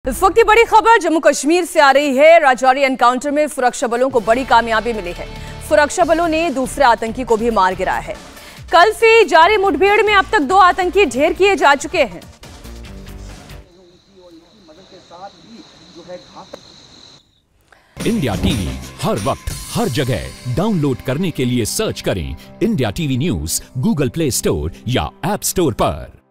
इस वक्त की बड़ी खबर जम्मू कश्मीर से आ रही है। राजौरी एनकाउंटर में सुरक्षा बलों को बड़ी कामयाबी मिली है। सुरक्षा बलों ने दूसरे आतंकी को भी मार गिराया है। कल से जारी मुठभेड़ में अब तक 2 आतंकी ढेर किए जा चुके हैं। इंडिया टीवी हर वक्त हर जगह डाउनलोड करने के लिए सर्च करें India TV news Google Play Store या ऐप स्टोर पर।